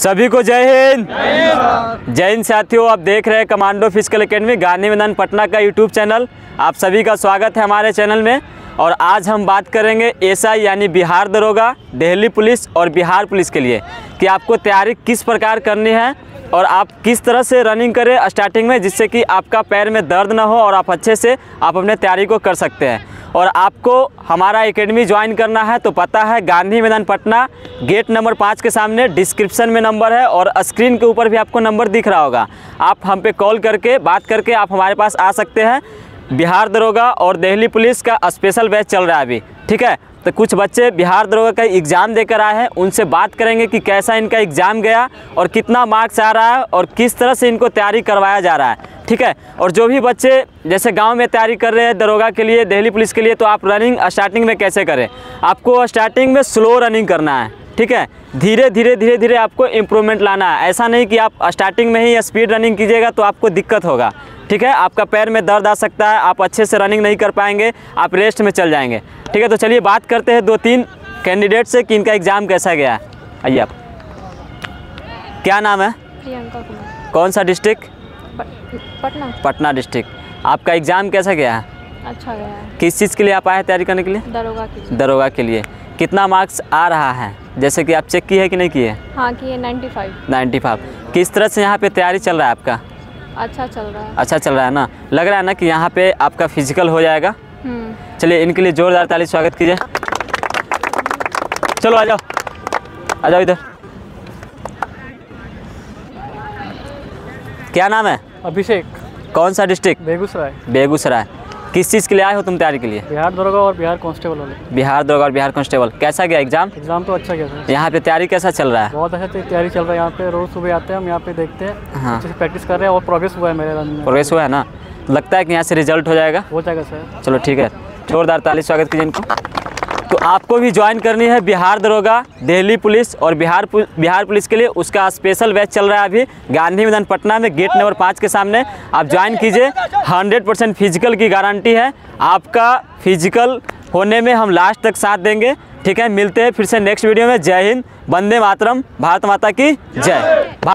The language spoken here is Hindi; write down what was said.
सभी को जय हिंद। जय हिंद साथियों, आप देख रहे हैं कमांडो फिजिकल एकेडमी गांधी मैदान पटना का यूट्यूब चैनल। आप सभी का स्वागत है हमारे चैनल में। और आज हम बात करेंगे एसआई यानी बिहार दरोगा, दिल्ली पुलिस और बिहार पुलिस के लिए कि आपको तैयारी किस प्रकार करनी है और आप किस तरह से रनिंग करें स्टार्टिंग में, जिससे कि आपका पैर में दर्द ना हो और आप अच्छे से आप अपने तैयारी को कर सकते हैं। और आपको हमारा एकेडमी ज्वाइन करना है तो पता है गांधी मैदान पटना, गेट नंबर 5 के सामने, डिस्क्रिप्शन में नंबर है और स्क्रीन के ऊपर भी आपको नंबर दिख रहा होगा। आप हम पे कॉल करके बात करके आप हमारे पास आ सकते हैं। बिहार दरोगा और दिल्ली पुलिस का स्पेशल बैच चल रहा है अभी, ठीक है। तो कुछ बच्चे बिहार दरोगा का एग्ज़ाम देकर आए हैं, उनसे बात करेंगे कि कैसा इनका एग्ज़ाम गया और कितना मार्क्स आ रहा है और किस तरह से इनको तैयारी करवाया जा रहा है, ठीक है। और जो भी बच्चे जैसे गांव में तैयारी कर रहे हैं दरोगा के लिए, दिल्ली पुलिस के लिए, तो आप रनिंग स्टार्टिंग में कैसे करें। आपको स्टार्टिंग में स्लो रनिंग करना है, ठीक है। धीरे धीरे आपको इम्प्रूवमेंट लाना है। ऐसा नहीं कि आप स्टार्टिंग में ही स्पीड रनिंग कीजिएगा तो आपको दिक्कत होगा, ठीक है। आपका पैर में दर्द आ सकता है, आप अच्छे से रनिंग नहीं कर पाएंगे, आप रेस्ट में चल जाएंगे, ठीक है। तो चलिए बात करते हैं 2-3 कैंडिडेट से कि इनका एग्ज़ाम कैसा गया है। आइए आप, क्या नाम है? प्रियंका कुमार। कौन सा डिस्ट्रिक्ट? पटना। पटना डिस्ट्रिक्ट। आपका एग्ज़ाम कैसा गया है? अच्छा गया है। किस चीज़ के लिए आप आए हैं तैयारी करने के लिए? दरोगा की। दरोगा के लिए। कितना मार्क्स आ रहा है, जैसे कि आप चेक किए है कि नहीं किए? हाँ किए 95। 95। किस तरह से यहाँ पे तैयारी चल रहा है आपका? अच्छा चल रहा है। अच्छा चल रहा है ना। लग रहा है ना कि यहाँ पे आपका फिजिकल हो जाएगा। चलिए इनके लिए जोरदार ताली स्वागत कीजिए। चलो आ जाओ इधर। क्या नाम है? अभिषेक। कौन सा डिस्ट्रिक्ट? बेगूसराय। बेगूसराय। किस चीज़ के लिए आए हो तुम तैयारी के लिए? बिहार दरोगा और बिहार कांस्टेबल वाले। बिहार दरोगा और बिहार कांस्टेबल। कैसा गया एग्जाम? एग्जाम तो अच्छा गया सर। यहाँ पे तैयारी कैसा चल रहा है? बहुत अच्छा तैयारी चल रहा है यहाँ पे। रोज सुबह आते हैं हम यहाँ पे, देखते हैं, हाँ। अच्छे से प्रैक्टिस कर रहे हैं और प्रोग्रेस हुआ है मेरे रन में। प्रोग्रेस हुआ है ना। लगता है कि यहाँ से रिजल्ट हो जाएगा? हो जाएगा सर। चलो ठीक है, जोरदार ताली स्वागत कीजिए इनको। तो आपको भी ज्वाइन करनी है बिहार दरोगा, दिल्ली पुलिस और बिहार पुलिस के लिए। उसका स्पेशल बैच चल रहा है अभी गांधी मैदान पटना में, गेट नंबर 5 के सामने। आप ज्वाइन कीजिए। 100% फिजिकल की गारंटी है। आपका फिजिकल होने में हम लास्ट तक साथ देंगे, ठीक है। मिलते हैं फिर से नेक्स्ट वीडियो में। जय हिंद, वंदे मातरम, भारत माता की जय।